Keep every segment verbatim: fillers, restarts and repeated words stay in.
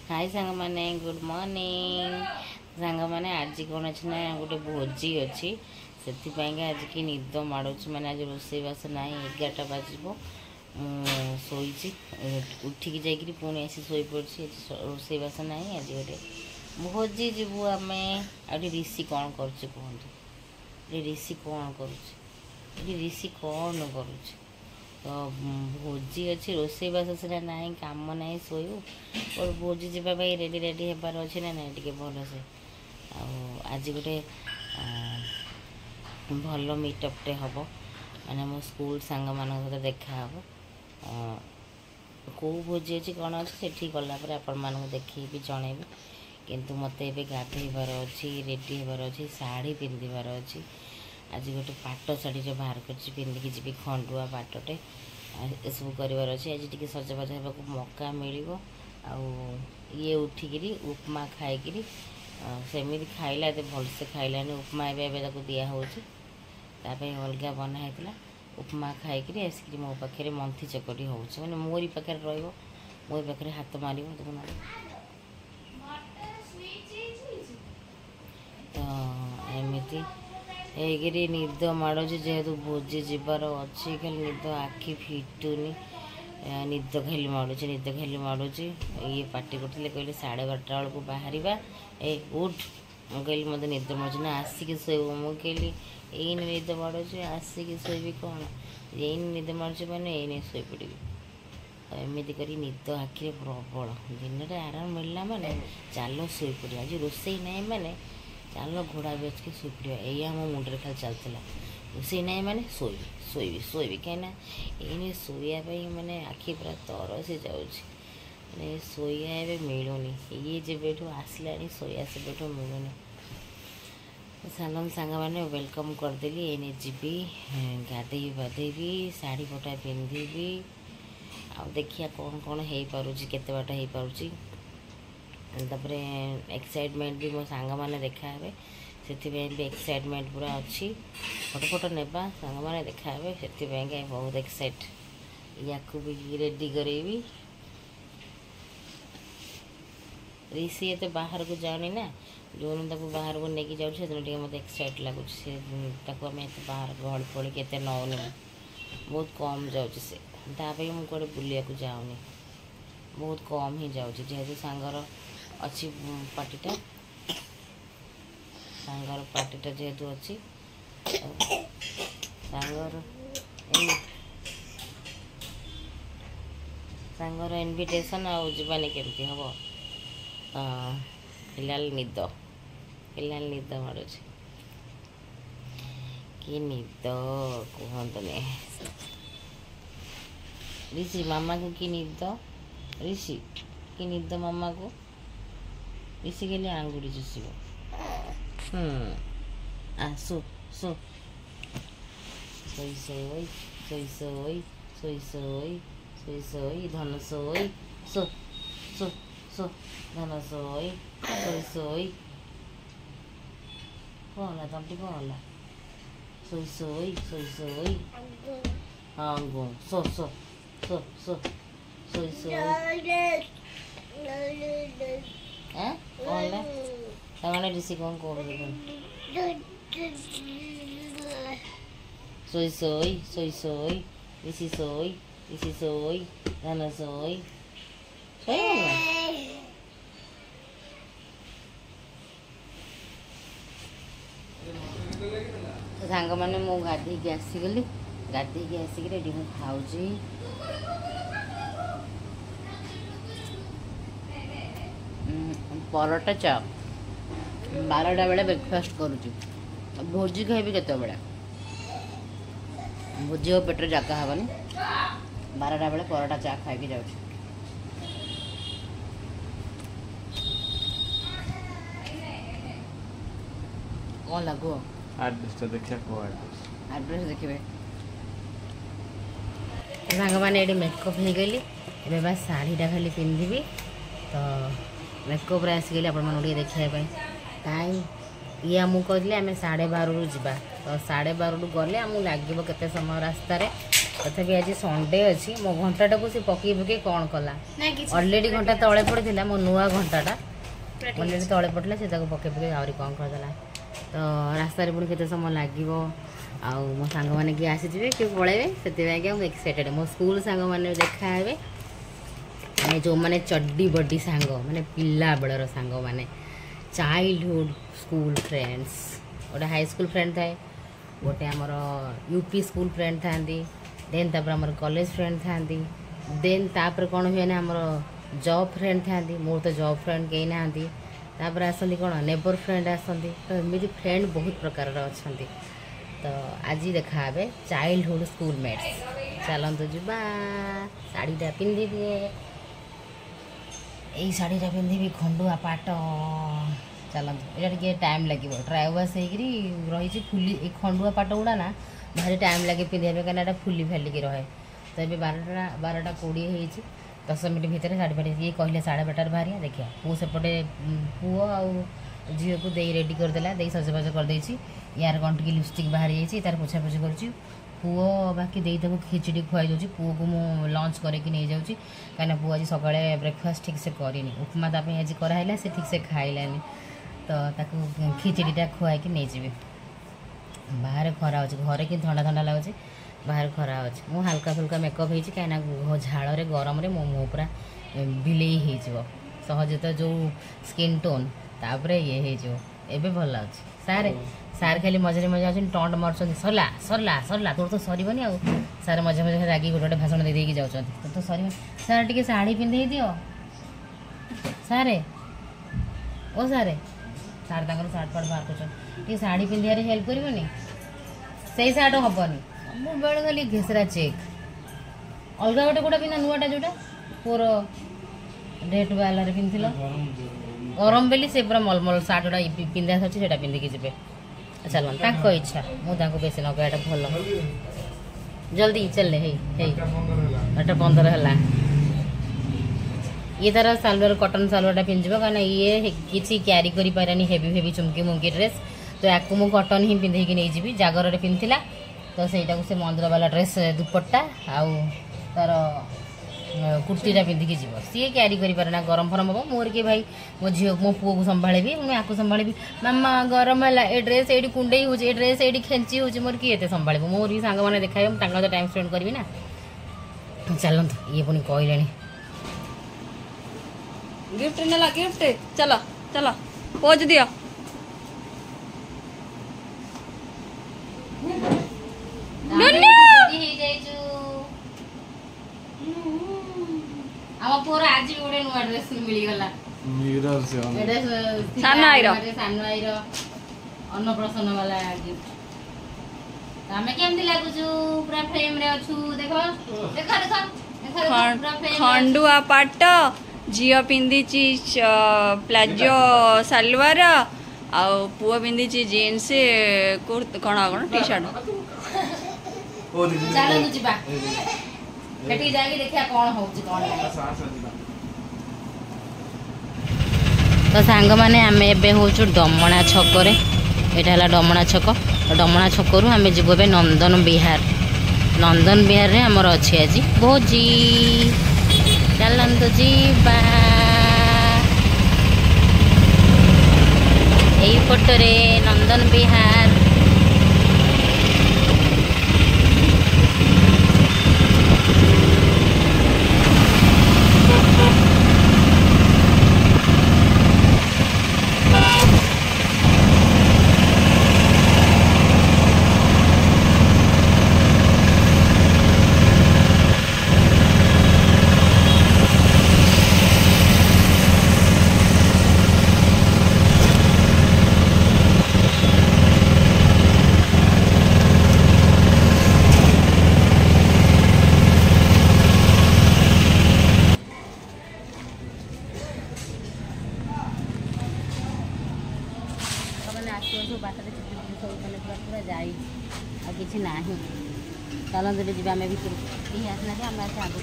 हाय सांग माने good morning सांग माने आज कौन अच्छे ना गोटे भोजी अच्छी से आज की निद माड़ू मैंने आज रोसे बास ना एगारटा बाजब शोची उठिकी जाकि पुणी आसी शो पड़ी रोसे बास ना आज गोटे भोजी जीवु आम आठ ऋषि कौन कर ऋषि कौन कर ऋषि कौन कर तो भोजी अच्छी रोसे बास सीना ना कम ना शोयु और भोजी जावाई रेडी रेडी होबार अच्छे ना ना टे भल से आज गोटे भल मीटअपटे हम मैंने मो स्कूल सांग मान सहित देखा हम कौ भोजी अच्छी कौन अच्छे से गलापर आपण मानक देखी जनइबी किंतु मत ए गाधेबार अच्छी रेडी होबार अच्छी शाढ़ी पिंधार अच्छी आज गोटे पाट शाढ़ी बाहर कर पिंधिकी जी खंडुआ पाटटे एसबू करार अच्छे आज टी सजबाज होगा मौका मिल ये उठिकी उपमा खाई सेमती खाइला ये भलसे खाइलानी उपमा एवं दिहूँ अलग बनाई उपमा खाई आसिक मो पाखे मंथी चकटी हो मैंने मोरी पाखे रो मोरी पाखे हाथ मार तो एमती ହେଇକିରି ନିଦ ମାଡ଼ୁଛି ଯେହେତୁ ଭୋଜି ଯିବାର ଅଛି ଖାଲି ନିଦ ଆଖି ଫିଟୁନି ନିଦ ଖାଲି ମାଡ଼ୁଛି ନିଦ ଖାଲି ମାଡ଼ୁଛି ଇଏ ପାଟି କରୁଥିଲେ କହିଲେ ସାଢ଼େ ବାରଟା ବେଳକୁ ବାହାରିବା ଏ ଉଠ ମୁଁ କହିଲି ମୋତେ ନିଦ ମାଡ଼ୁଛି ନା ଆସିକି ଶୋଇବ ମୁଁ କହିଲି ଏଇନେ ନିଦ ମାଡ଼ୁଛି ଆସିକି ଶୋଇବି କ'ଣ ଏଇନେ ନିଦ ମାଡ଼ୁଛି ମାନେ ଏଇନେ ଶୋଇପଡ଼ିବି ଏମିତି କରି ନିଦ ଆଖିରେ ପ୍ରବଳ ଦିନରେ ଆରାମ ମିଳିଲା ମାନେ ଚାଲ ଶୋଇପଡ଼ିବା ଆଜି ରୋଷେଇ ନାହିଁ ମାନେ चाल घोड़ा बेच के शोई पड़ा या मो मुंडे खाली चलता रोसे ना मैंने शोबी शोबी शोबी कहीं शोयापाई मैंने आखि पूरा तरसी जाऊँगी शोया ए मिलूनी ये जब आसला शोया से मिलूनी सालम सांग मैंने वेलकम करदेली एने जीवी गाधे बाधेबी शाढ़ी पटा पिंधि आ देखिया कौन कौन हो पारुची केते बाट हो पारुची तापर एक्साइटमेंट भी मो सांग मैंने देखा से भी एक्साइटमेंट पूरा अच्छी फोटो फोटो नेबा सांग मैंने देखा से बहुत एक्साइट या भी रेडी करेबी ऋषि तो बाहर को जाऊनी ना जो दिन बाहर को लेकिन जाऊँ से मत एक्साइट लगुच आम बाहर गहल फड़ी के नौनी बहुत कम जाऊँगी से तापाई मुझे कड़े बुलिया को जाऊनी बहुत कम ही जाऊँगी जेहेतु सांगर अच्छी पार्टीटा सांगर पार्टीटा जेहेतु अच्छी सांगर सांगर इनविटेशन आउ जीवानी केमती हम फिलहाल निद फिलहाल निद माड़ू कि निद कहतुनि ऋषि मामा को कि निद ऋषि कि निद मामा को ऋषि के लिए आंगुड़ी चुषब आ सो सो सोई सोई सोई सोई सोई सोई सोई सोई धन सोई सो सो सो धन सोई सोई सोई कौन तमटी कौन सोई सोई सोई सोई हाँ गो सो सो सो सो सोई सोई हाँ कौन तमाने ऋषि कौन कौन सोई सोई सोई सोई ऋषि सोई ऋषि सोई धन सोई सांग मैंने मु गाधे आसीगली गाधे आसिक रेडी मैं खाऊँ परोटा चप बारटा बेले ब्रेकफास्ट करुँची भोजी खाइबी केत बेले भोजी और पेटर जगह हेनी बारटा बेले परोटा चा खाई जाऊँ कौन लगो एड्रेस देखिए को एड्रेस एड्रेस देखिए सांग मैंने ये मेकअप हो गली ए बस शाढ़ीटा खाली पिंधि तो मेकअप आसीगली आपण देखापी टाइम ये आमको कहते आम साढ़े बारु जा तो साढ़े बारु गले आमको लगे केते समय रास्तार तथापि आज संडे अच्छी मो घंटा को सी पकई पकई कौन कला अलरेडी घंटा तले पड़ा मो नुआ घंटाटा अलरेडी तले पड़ा से पकई पकई आहरी कौन करदेला तो रास्तार पुणी केते समय लगे आउ मो सांग मैंने किए आसीजे किए पलैबे से एक्साइटेड मो स्कूल सांग मैंने देखा हे मैंने जो मैंने चड्डी बड्डी सांग मैंने पिला बेलर सांग मैंने चाइल्डहुड स्कूल फ्रेंड्स गोटे हाई स्कूल फ्रेंड थाए गोटे आमर यूपी स्कूल फ्रेंड था देन तापर आमर कॉलेज फ्रेंड था देन तापर कौन हुए ना आमर जॉब फ्रेंड था मोर तो जॉब फ्रेंड कहीं ना तापर आसती कौन नेबर फ्रेंड आसती तो एमती फ्रेंड बहुत प्रकार अच्छा तो आज देखा हे चाइल्डहुड स्कूल मेट्स चलतु जा शाढ़ीटा पिंधि दिए यही शाढ़ीटा पिंधि खंडुआ पाट चलतु यहाँ टे टाइम लगे ट्राइवास हो रही फुली खंडुआ पाट गुड़ा ना भारी टाइम लगे पिंधे कहीं फुली फालिकी रहे तो ये बारटा बारटा कोड़े हो दस मिनट भितर साढ़े फाड़ी ये कहले साढ़े बारटार बाहर देखिए पु सेपटे पुओ आउ झील को दे रेडी करदेला दे सजबाज करदे यार कौन टी लिपस्टिक बाहर जाइए तार पोछा पोछी कर पुओ बाकी दे तक खिचड़ी खुआई दूसरी पुओ को मुझे लंच करके नहीं जाऊँगी कहीं पुओ आज सका ब्रेकफास्ट ठीक से करनी उपमा ताप आज कराला से ठीक से खाइलानी तो ताकू खिचड़ीटा खुआई नहीं जी बाहर खरा हो घरे कि ठंडा ठंडा लगुच बाहर खरा अच्छे मु हल्का फुल्का मेकअप होती कहीं झाड़ गरम मो मुँह पूरा बिले हो सहज तो जो स्किन टोन तापर ये हो भल लगे सारे सार खाली मझे मझे आछन टंट मार्चन सरला सरला सरला तोर तो सरबनी आ सार मझे मझे रागी गोटे गोटे भाषण दे देकी जाउछन तो तो सर सार टिके साड़ी पिंधे दियो सारे ओ सारे सार ताकर सार्ट पार्ट बाहर करछन टिके साड़ी पिंधियारे हेल्प करबनी सेई सार्ट हबनी मो बेले खाली घेसरा चेक अलगा गोटे कोटा पिंधा नुआटा जोटा पोर डेट वाला रे पिंथिलो गरम बेली से पूरा मलमल सार्टा पिंधा सच्ची से पिंधिकी जी चल ताको इच्छा मुझे बेसी न कहटा भल जल्दी चल एटा पंद्रह है ये तार सालवार कटन सालवारटा पिंधि कहीं ये किसी क्यारी कर पारानी हेवी हेवी चुमकी मुमकी ड्रेस तो या मुझे कटन ही पिंधे नहीं जी जागर पिंधिला तो सहीटा से मंदिर वाला ड्रेस दुपट्टा आउ तार कुर्तीटा पिंधिकी जीव सी क्यारी कर ना गरम फरम हम मोर के भाई मो झील मो पुओ को संभाड़ी मुझे आपको संभाड़ी मामा गरम है ए ड्रेस ये कुंडे हो ड्रेस ये खेची हो मोर किए संभाल मोर भी सांग मैंने देखा तो टाइम स्पेंड करी ना चलत ये पुणी कहले गिफ्ट नेला गिफ्ट चलो चलो पोज दियो आम पुअर आज भी गोटे नुआ ड्रेस मिलगला सान आईर सान आईर अन्नप्रसन वाला गिफ्ट आमे केमती लागुछु पूरा फ्रेम रे अछु देखो देखो देखो खंडुआ पाट झील पिंधि प्लाजो सालवार आ पुआ पिंधि जीन्स कुर्ता कौन कौन टी शर्ट चलो जीवा बेटी जाके देखिया कौन होउची कौन तो सांग माने आमे एबे होचु डमणा छकरे एटा हला डमणा छक डमणा छकरू आमे जीवो बे नंदन विहार नंदन विहार रे हमर अछि आज भोजी चलंतु जीवा एई फोटो रे नंदन विहार किसी ना चलते जी आम भर कहीं आसना आम आस आगे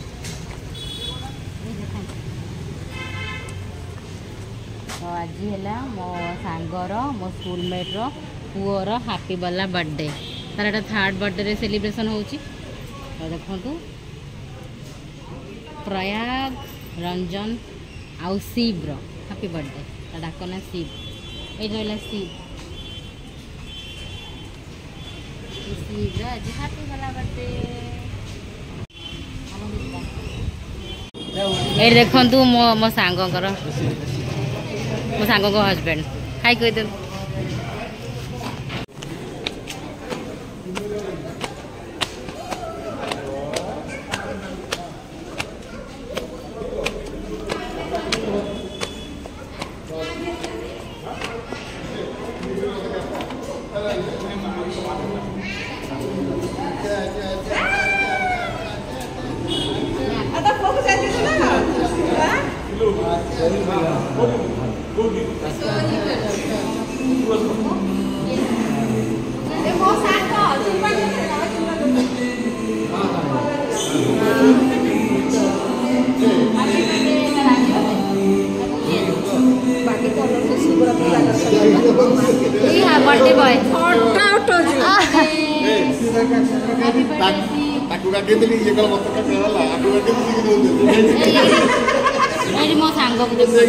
तो आज है मो सांगर मो स्कूलमेट्र पुअर हापी वाला बर्थडे तार एटा थर्ड बर्थडे सेलिब्रेशन होची देखु प्रयाग रंजन आउ शिव हैप्पी बर्थडे डाक ना शिव ये रहा शिव शिव आज हैप्पी वाला बर्थडे ये देखु मो मो सांग मो सांग को हस्बैंड हाय कह दे बर्थडे बॉय मो सांग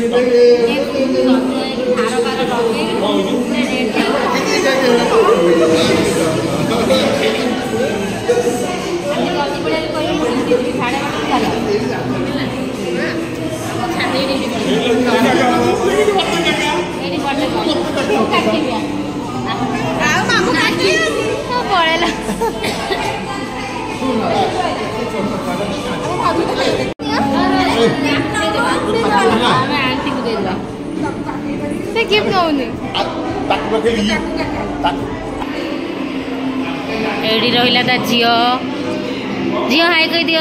पड़ेला आंटी को दे से गिफ्ट नौनी एडी रहिला ता जियो जियो हाय कह दियो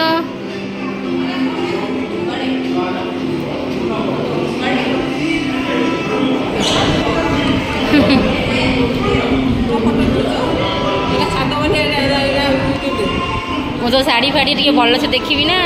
मु तो साड़ी फाड़ी टे भल से देखी ना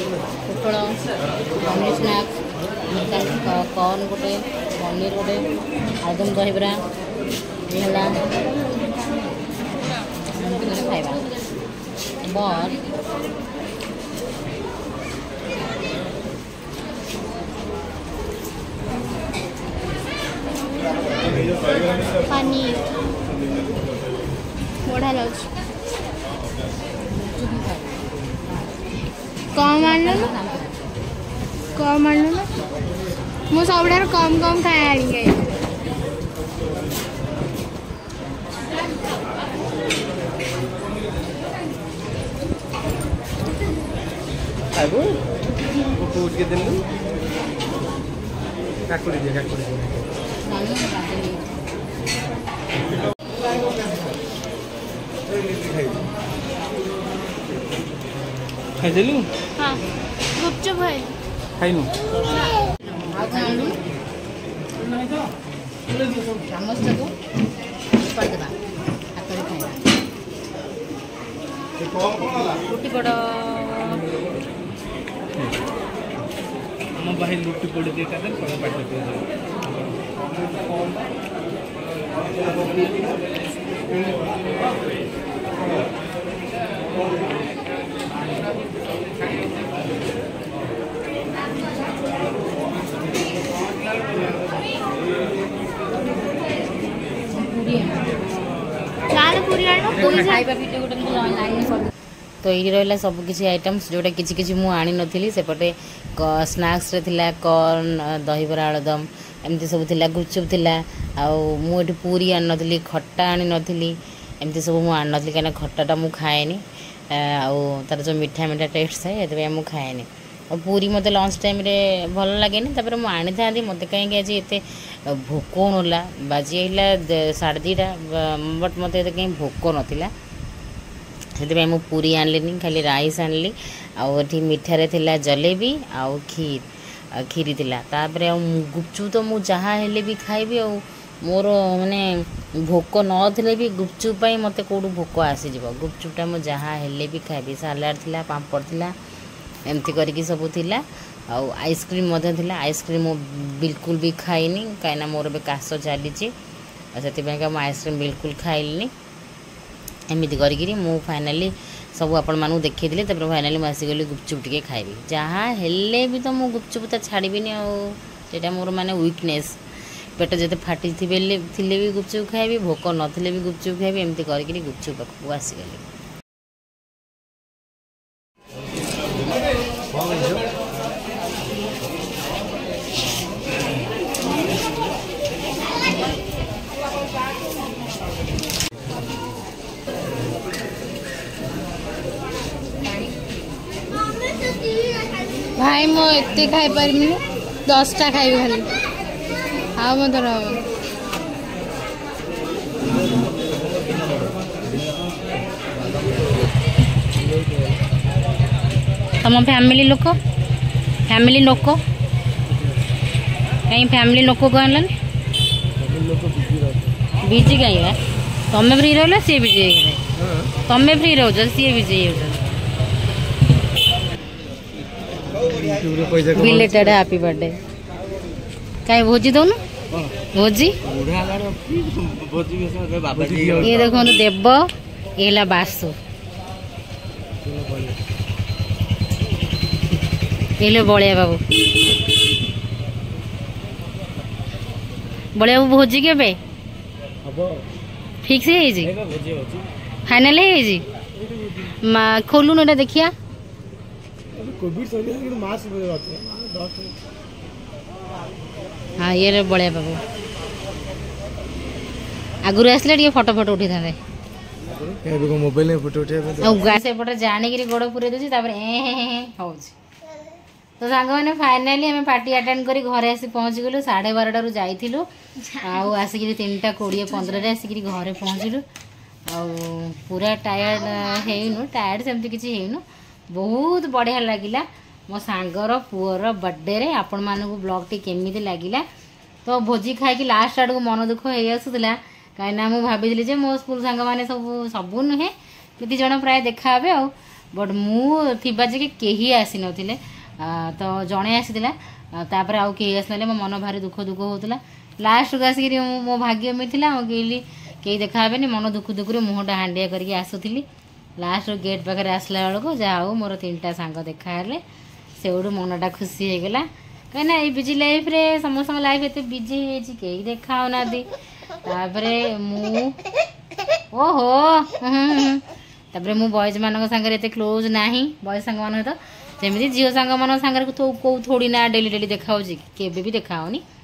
ପୋଟଳ ପନିର ସ୍ନାକ୍ସ କର୍ନ ଗୋଟେ ପନିର ଗୋଟେ ଆଳୁଦମ ଦହିବରା ହେଲା ଖାଇବା ବଟ୍ पनीर बढ़िया लगे कम आनु कम आनु मु सब कम कम खाए आगे खाइबो कोट के देलु काकुड़ी दे काकुड़ी दे खाइ देलु हाँ गुपचुप है खाइनु चामच को पड़देबा हाथ में खाइबा रुटी बड़ हम भाई लुटी पड़ी दे का सब पाठ दे लाल पूरी आनो पूरी खाइबा वीडियो गोटे लाइन कर तो ये रहा सब किसी आइटम्स जोटा किसी किसी मु आनी नथिली सेपटे स्नैक्स रे थिला कॉर्न दहीबरा आलुदम एमती सब थिला गुपचुप थिला आ मु एठी पूरी आनी नथिली खट्टा आनी नथिली एमती सब मु आनी नथिली काना खट्टाटा मु खाएनी आ तार जो मीठा मीठा टेस्ट थाए एते मु खाएनी और पूरी मते लंच टाइम रे भल लागेनी तापर मु आनी थांदी मते काहे के आज एते भोक होला बाजी हिला साढ़े दुटा बट मते एते कहीं भोक नथिला से मु पूरी आनलिनी खाली राइस आनली आठी मिठारे थिला जलेबी आउ खीर खीरी थिला तापर गुपचुप तो मु जहाँ हेले भी खाइबी आ मोर माने भोक नथिले भी गुपचुप पाई मते कोडू भोक आसी जिवो गुपचुपटा मु जहाँ हेले भी खाइबी सालाड थिला पापड़ थिला एमती करके सब थिला आ आइसक्रीम मध्य थिला आइसक्रीम मु बिल्कुल भी खाइनी काइना मोर बे कास चली से मु आइसक्रीम बिल्कुल खाइलिनी एमती करी मु फाइनाली सब आपण मानू देखी दिले तब फाइनाली मुझे आसीगली गुपचुप टिके खाइबी जहाँ हेले भी तो मु गुपचुप तो छाड़बीनी आटा मोर माने वीकनेस पेट जते फाटी थिले थिले भी गुपचुप खाइबी भोक नथिले भी गुपचुप खाइबी एमती करी गुपचुप पाखु आसीगली भाई मो एते खाई पारमी दसटा खाइबी खाली हाँ मत तुम फैमिली लोक फैमिली लोक कहीं फैमिली लोक कहल बिजी कहीं तुम फ्री रहा सी बिजी तुम फ्री रोज सी बिजी बिलेटेड हैप्पी बर्थडे कहीं भोजी दौन भोजी ये देखो देव ये बासु ये बलिया बाबू बलिया बाबू भोजी के फिक्स फाइनल खोलुन एटा देखिया हाँ ये बलिया बाबू आगुरी आसले फोटो फोटो उठी था मोबाइल में फोटो उठे सेपटे जानिक गोड़ पूरे दूसरी हो तो सांग मैंने फाइनाली आम पार्टी अटेंड करी घरे आसी पहुँची गलु साढ़े बारटारू जाइलु आसिक तीन टा कोड़े पंद्रह आसिक घरे पहुँचलु आ पूरा टायर्ड हेनु टायर्ड सेमती किसी हेनु बहुत बढ़िया लगिला मो सांगर पुअर बर्थडे रे आपण मानक ब्लॉग टी केमिति लागिला तो भोजी खाई लास्ट आड़ को मन दुख हो आसूला कहीं मु भाभी जे मो स्कूल सांग मैंने सब सब नुहे किति जन प्राय देखा आ बट मु थिबा जे केही आसी नथिले तो जणे आसीतिला तापर आउ केही आसनले मो मन भारी दुख दुख होतला लास्ट को आसिक मो भाग्य में थिला मो कहली कहीं देखा हेनी मन दुख दुख मुहटा हांडिया करके आसुली लास्ट गेट पाखे आसला बेलू जहा हो मोर तीन टा सांग देखाले से मनटा खुशी हो गला कहीं ये बिजी लाइफ रे समस्त लाइफ एत बिजी हो कहीं देखा ना मु ओहो तापर मु बॉयज मान सागर एत क्लोज ना बॉयज सांग मान तो जमी झील सांग मान सागर कौ थोड़ी ना डेली डेली देखा के भी देखा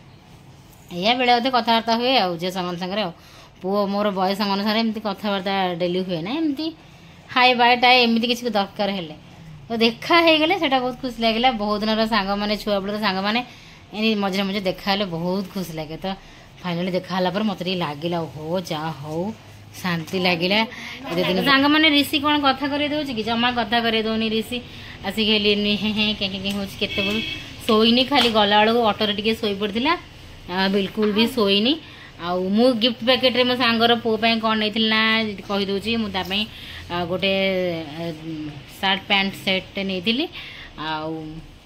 या बेले अधे कथबार्ता हुए आ झील सांग सागर पुओ मोर बॉय सांग सागर एमती कथबार्ता डेली हुए ना एमती हाई बाय टाए एमती किसी दरकार हेले तो देखा हो गले से बहुत खुशी लगे बहुत दिन सांग मैंने छुआ बेल सांग मैंने मझे मझे देखा बहुत खुशी लगे तो फाइनाली देखा मत लगे हो जा हो शांति लगे दिन सांग मैंने ऋषि कौन कथा कर कि जमा कथा कर दौनी ऋषि आसिक के शोनी खाली गला बेलू अटोरे टे शोई पड़ा बिल्कुल भी शोनी आउ मु गिफ्ट पैकेट रे मो सांगर पो पे कौन नहीं ना कही दूची मुझे गोटे सार्ट पैंट सेट नहीं आउ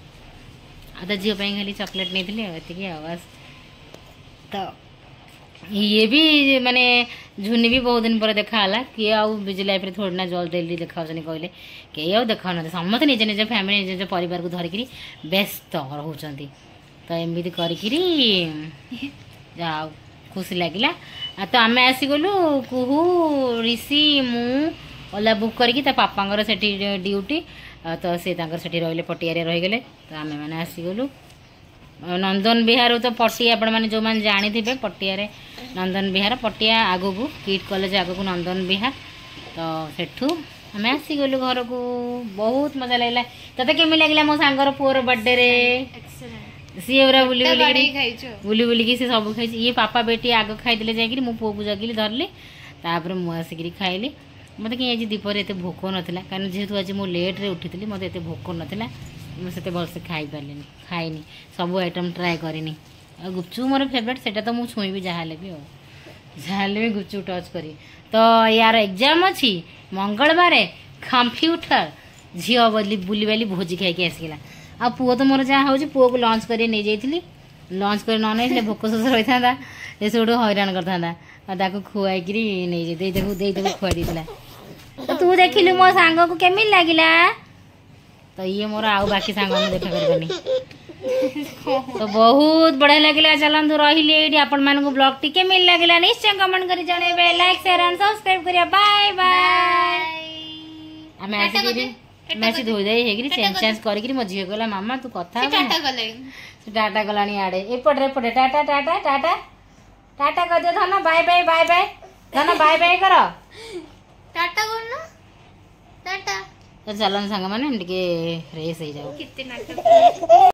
तो झील खाली चॉकलेट नहीं बस तो ये भी माने झुनी भी बहुत दिन पर देखा किए आउ बिजी लाइफ रे थोड़ी ना जल्द डेली देखा कहले कई आउ देखा ना समस्त निज निज फैमिली निज परिवार को धरिकी व्यस्त रोचंती तो एमती करी जाओ खुशी लगिला तो आम आसीगलु कुहू ऋषि मु ओला बुक करके पापा से ड्यूटी तो सी से रही पटिया रहीगले तो आम मैंने आसीगलु नंदन विहार तो पटिया आपण मैंने जो मैंने जानी थे पटिया नंदन विहार पटिया आगू को किट कॉलेज आगू को नंदन विहार तो सेठू आम आसीगलु घर को बहुत मजा लगे तते केमी लगे मो सांगर पुअर बर्थडे रे सी पूरा बुली बुली बुली बुलिकी सी सब खाई ये पापा बेटी आग खाई जाकि मो पुओ को जगिली धरली तापर मु आसिक खाइली मत कहीं आज दीपर एत भोक नाला कारण जेहेतु आज मुझे लेट रे उठी मत एत भोक नाला मुझे भलसे खाई पारे खाइनी सब आइटम ट्राए करनी गुपचुप मोर फेवरेट से तो मुझे छुईबी जहाँ भी हो जहाँ भी गुपचुप टच करी तो यार एग्जाम अच्छी मंगलवार कंप्यूटर झील बोली बुली बाली भोजी खाई आसला आ पुओ तो मोर जहाँ हूँ पुओ को लंच कर नहीं जाइली लंच कर न नहीं भोक शोष रही था ये सब हैरान करता खुआई देदेबू खुआ देता तो तू देखिलु मो सांग को केमी लगिला तो ये मोर आउ बाकी सांग देखा करबनी तो बहुत बढ़िया लगे चलतु रही आपण मान ब्लॉग टी केमी लगिला निश्चय कमेंट कर जणेबे लाइक शेयर एंड सब्सक्राइब करिया बाय बाय आम आसी मैसी धोई दे चेंज चेंज करी मो झील कहला मामा तू कथा टाटा गला आड़े एपटे एपटे टाटा टाटा टाटा टाटा कर दे धन बाय बाय बाय बाय धन बाय बाय कर टाटा करना टाटा तो चलन सांग मैंने रेस हो जाओ